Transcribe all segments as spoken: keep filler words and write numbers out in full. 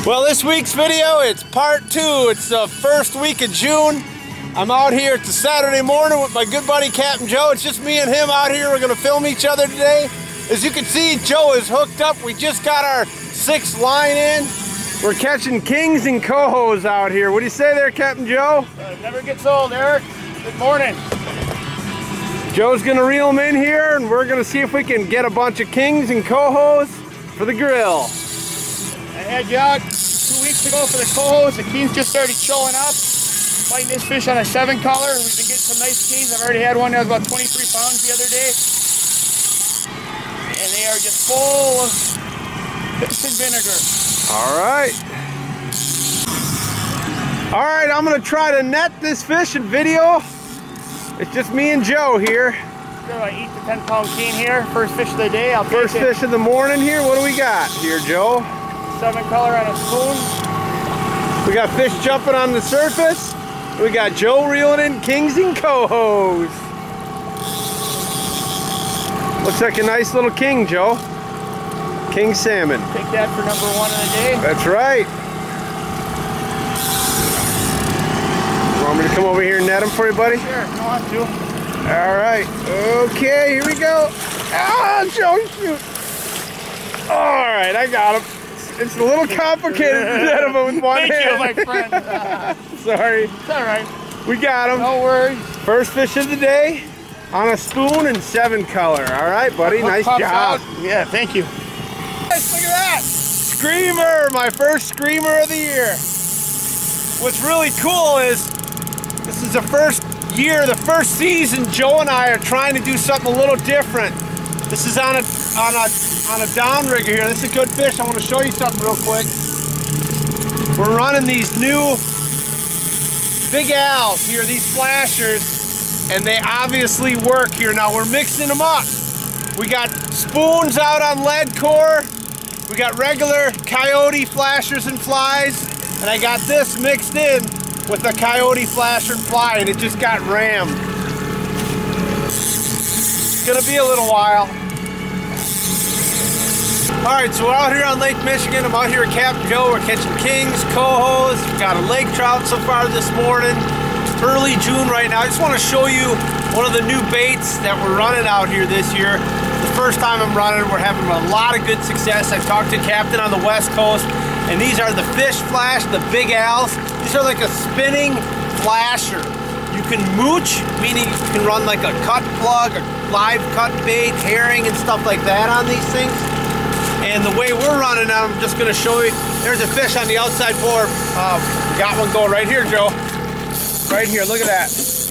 Well, this week's video, it's part two. It's the first week of June. I'm out here. It's a Saturday morning with my good buddy Captain Joe. It's just me and him out here. We're gonna film each other today. As you can see, Joe is hooked up. We just got our sixth line in. We're catching kings and cohos out here. What do you say there, Captain Joe? Uh, never gets old, Eric. Good morning. Joe's gonna reel them in here, and we're gonna see if we can get a bunch of kings and cohos for the grill. I had you out two weeks ago for the cohos. The kings just started showing up. Fighting this fish on a seven color. We've been getting some nice kings. I've already had one that was about twenty-three pounds the other day. And they are just full of fish and vinegar. All right. All right, I'm gonna try to net this fish and video. It's just me and Joe here. Got about eight to ten pound king here. First fish of the day. I'll First fish of the morning here. What do we got here, Joe? Seven color on a spoon. We got fish jumping on the surface. We got Joe reeling in kings and cohos. Looks like a nice little king, Joe. King salmon. Take that for number one of the day. That's right. You want me to come over here and net him for you, buddy? Sure, if you want to. All right. Okay, here we go. Ah, Joe, shoot. All right, I got him. It's a little complicated to net him with one Thank hand. Thank you, my friend. Sorry. It's all right. We got him. No worries. First fish of the day on a spoon and seven color. All right, buddy. What nice pops job. out? Yeah, thank you. Guys, look at that. Screamer, my first screamer of the year. What's really cool is this is the first year, the first season Joe and I are trying to do something a little different. This is on a on a on a downrigger here. This is a good fish. I want to show you something real quick. We're running these new big Al's here, these flashers, and they obviously work here. Now we're mixing them up. We got spoons out on lead core. We got regular coyote flashers and flies, and I got this mixed in with the coyote flasher and fly, and it just got rammed. It's gonna be a little while. All right, so we're out here on Lake Michigan. I'm out here at Captain Joe. We're catching kings, cohos. We got a lake trout so far this morning. It's early June right now. I just want to show you one of the new baits that we're running out here this year. The first time I'm running, we're having a lot of good success. I talked to Captain on the West Coast, and these are the Fish Flash, the Big Al's. These are like a spinning flasher. You can mooch, meaning you can run like a cut plug, a live cut bait, herring, and stuff like that on these things. And the way we're running them, I'm just going to show you. There's a fish on the outside board. Uh, we got one going right here, Joe. Right here, look at that.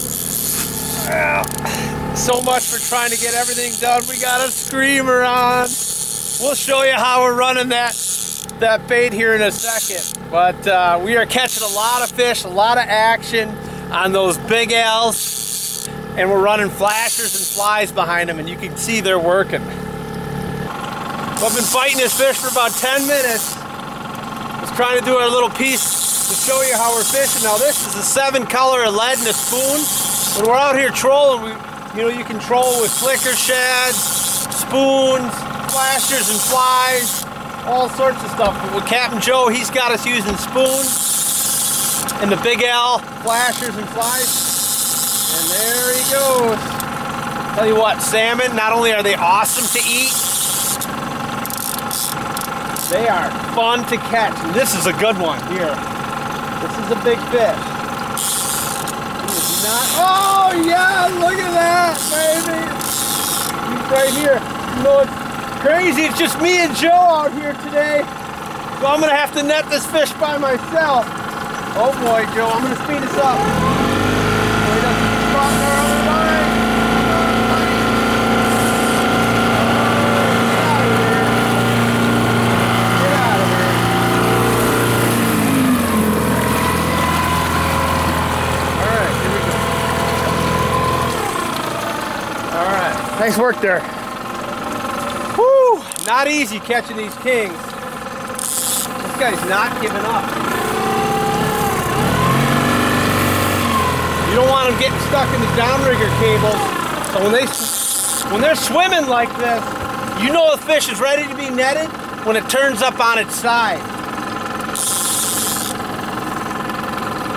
Uh, so much for trying to get everything done. We got a screamer on. We'll show you how we're running that, that bait here in a second. But uh, we are catching a lot of fish, a lot of action on those Big Al's. And we're running flashers and flies behind them, and you can see they're working. I've been fighting this fish for about ten minutes. Just trying to do our little piece to show you how we're fishing. Now this is a seven color of lead and a spoon. When we're out here trolling, we, you know, you can troll with flicker shads, spoons, flashers and flies, all sorts of stuff. But with Captain Joe, he's got us using spoons and the Big Al flashers and flies. And there he goes. Tell you what, salmon, not only are they awesome to eat, they are fun to catch, and this is a good one here. This is a big fish. He is not, oh yeah, look at that, baby. He's right here. You know, it's crazy, it's just me and Joe out here today. So I'm gonna have to net this fish by myself. Oh boy, Joe, I'm gonna speed this up. So he doesn't get caught in our other line. Nice work there. Woo! Not easy catching these kings. This guy's not giving up. You don't want them getting stuck in the downrigger cables. So when they when they're swimming like this, you know the fish is ready to be netted when it turns up on its side.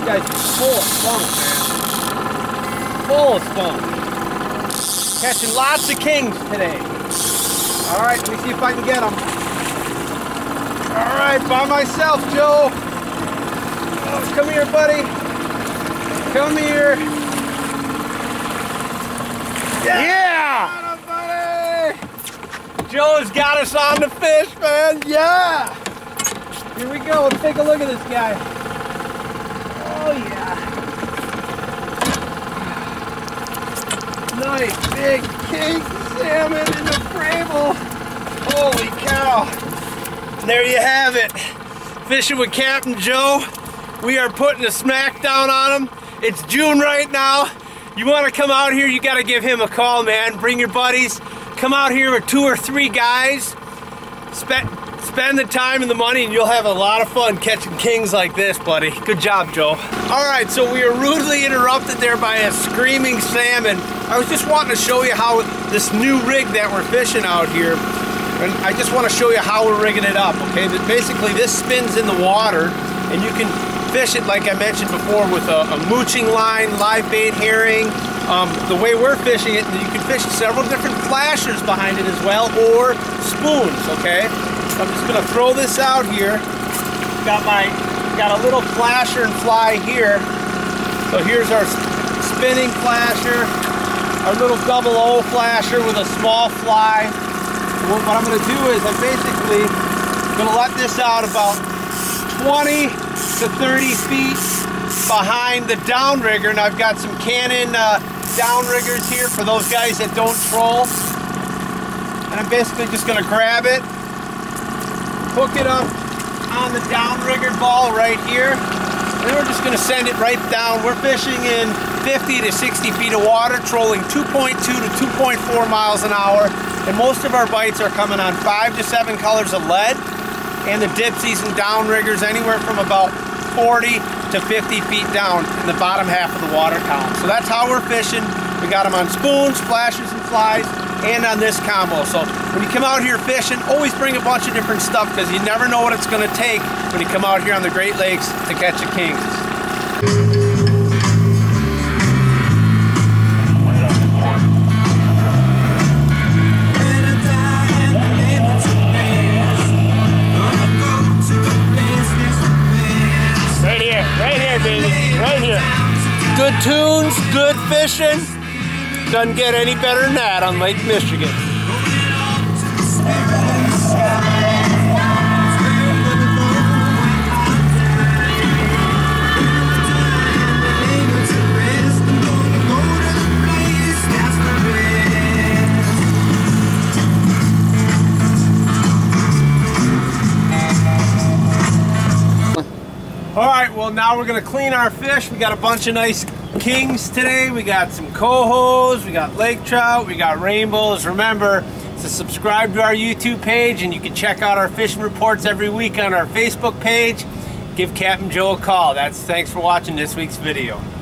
guy's full of spunk, man. Full of spunk. Catching lots of kings today. All right, let me see if I can get them. All right, by myself, Joe. Oh, come here, buddy. Come here. Yeah! Yeah! Buddy. Joe's got us on the fish, man. Yeah! Here we go. Let's take a look at this guy. Oh, yeah. Nice big King Salmon in the Fravel. Holy cow. There you have it. Fishing with Captain Joe. We are putting a smack down on him. It's June right now. You want to come out here, you got to give him a call, man. Bring your buddies. Come out here with two or three guys. Spend, spend the time and the money and you'll have a lot of fun catching kings like this, buddy. Good job, Joe. All right, so we were rudely interrupted there by a screaming salmon. I was just wanting to show you how this new rig that we're fishing out here, and I just want to show you how we're rigging it up, okay? But basically, this spins in the water, and you can fish it, like I mentioned before, with a, a mooching line, live bait herring. Um, the way we're fishing it, you can fish several different flashers behind it as well, or spoons, okay? So I'm just gonna throw this out here. Got my, got a little flasher and fly here. So here's our spinning flasher, our little double O flasher with a small fly. So what I'm gonna do is I'm basically gonna let this out about twenty to thirty feet behind the downrigger, and I've got some Canon uh, downriggers here for those guys that don't troll. And I'm basically just gonna grab it, hook it up on the downrigger ball right here, and then we're just gonna send it right down. We're fishing in fifty to sixty feet of water, trolling two point two to two point four miles an hour, and most of our bites are coming on five to seven colors of lead, and the dipsies and downriggers anywhere from about forty to fifty feet down in the bottom half of the water column. So that's how we're fishing. We got them on spoons, flashers, and flies, and on this combo. So when you come out here fishing, always bring a bunch of different stuff, because you never know what it's going to take when you come out here on the Great Lakes to catch a king. Right here, right here, baby, right here. Good tunes, good fishing. Doesn't get any better than that on Lake Michigan. All right, well now we're gonna clean our fish. We got a bunch of nice kings today. We got some cohos, we got lake trout, we got rainbows. Remember to subscribe to our YouTube page, and you can check out our fishing reports every week on our Facebook page. Give Captain Joe a call. That's thanks for watching this week's video.